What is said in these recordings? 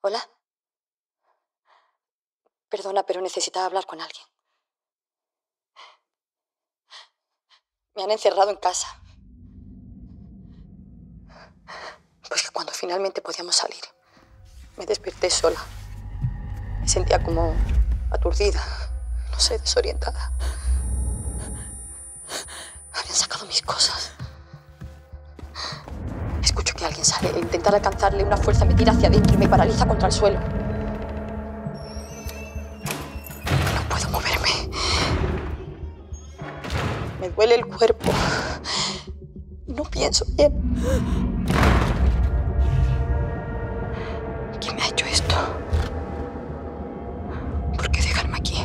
¿Hola? Perdona, pero necesitaba hablar con alguien. Me han encerrado en casa. Pues que cuando finalmente podíamos salir, me desperté sola. Me sentía como aturdida, no sé, desorientada. Habían sacado mis cosas. Escucho que alguien sale e intentar alcanzarle una fuerza me tira hacia adentro y me paraliza contra el suelo. No puedo moverme. Me duele el cuerpo. No pienso bien. ¿Quién me ha hecho esto? ¿Por qué dejarme aquí?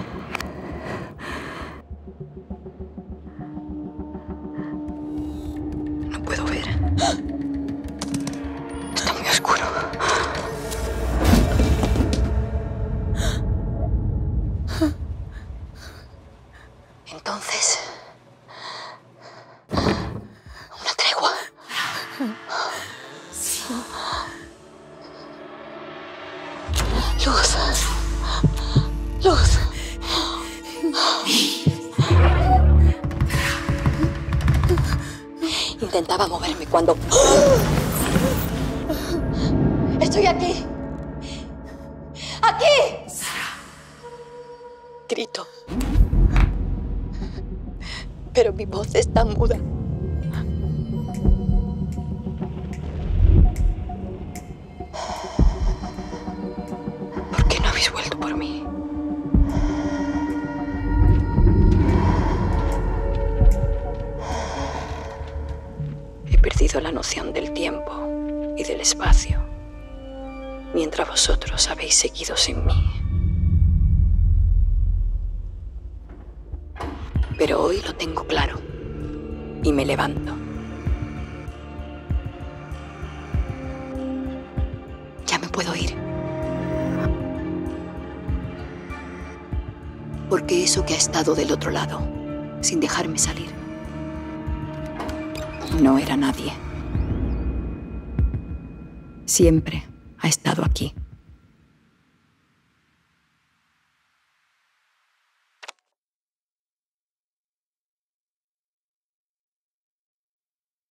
No puedo ver. Está muy oscuro. Entonces, una tregua. Luz. Luz. Intentaba moverme cuando... ¡Estoy aquí! ¡Aquí! Grito. Pero mi voz está muda. ¿Por qué no habéis vuelto por mí? He perdido la noción del tiempo y del espacio, mientras vosotros habéis seguido sin mí. Pero hoy lo tengo claro y me levanto. Ya me puedo ir. Porque eso que ha estado del otro lado, sin dejarme salir, no era nadie. Siempre ha estado aquí.